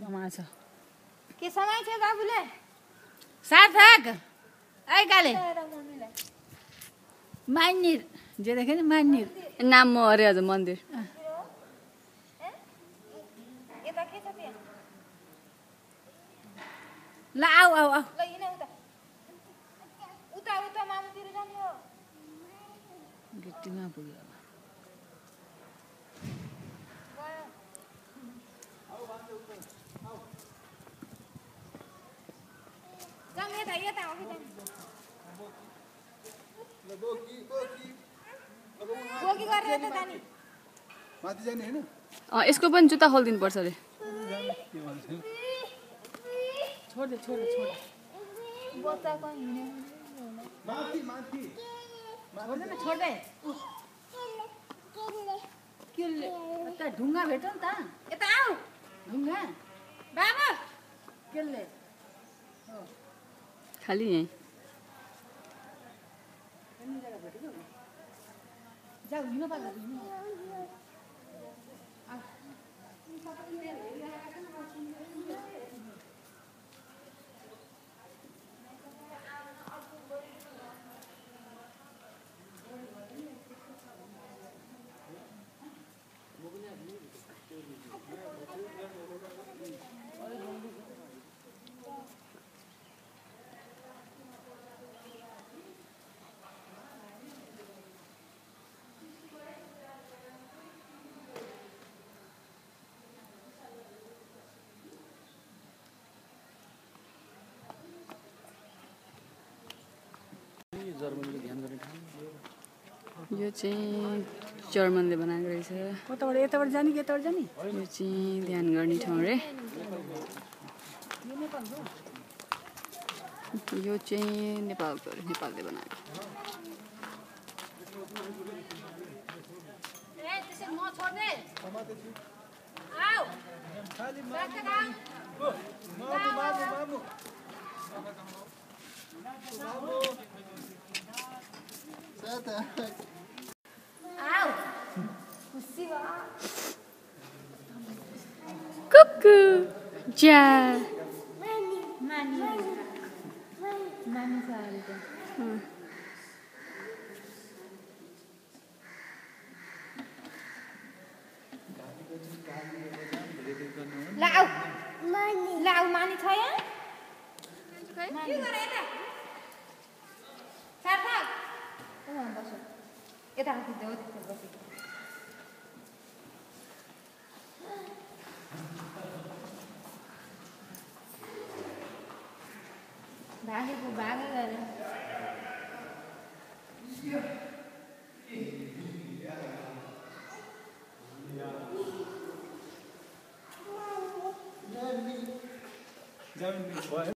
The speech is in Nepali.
समाज के समय छ बाबुले सार्थक ऐ गाले मान्निर जे देखे नि मान्निर नाम म अरे आज मन्दिर यता के छ त्यहाँ ल आऊ आऊ आऊ ल हिँड उता उता मामुतिर जाने हो गिट्टीमा पुग्यो जाम यता यता हो कि बोकी गरेर यता जाने माथि जाने हैन यसको पनि जुत्ता खोलिदिनु पर्छ अरे छोड दे छोड दे छोड बच्चा कहाँ हिँड्ने माथि माथि छोड दे न छोड दे किल्ले त ढुङ्गा भेट्यो नि त यता आऊ ढुङ्गा बाबु किल्ले खाली यहीँ जाऊ हिँड्नु पर्छ यो चाहिँ जर्मनले बनाएको रहेछ कताबाट यताबाट जाने कि यताबाट जाने यो चाहिँ ध्यान गर्ने ठाउँ रे यो चाहिँ नेपालको अरे नेपालले बनाएको ए त्यसै म छोड दे आऊ बाका गाऊ मामु साता आऊ खुसी भयो कुकु जा मानी मानी सारी त लाऊ मानी छ यहाँ के गरे यता सार्थक बस यता हात देऊ त्यस्तो बसी भागेको भागे गरे जाम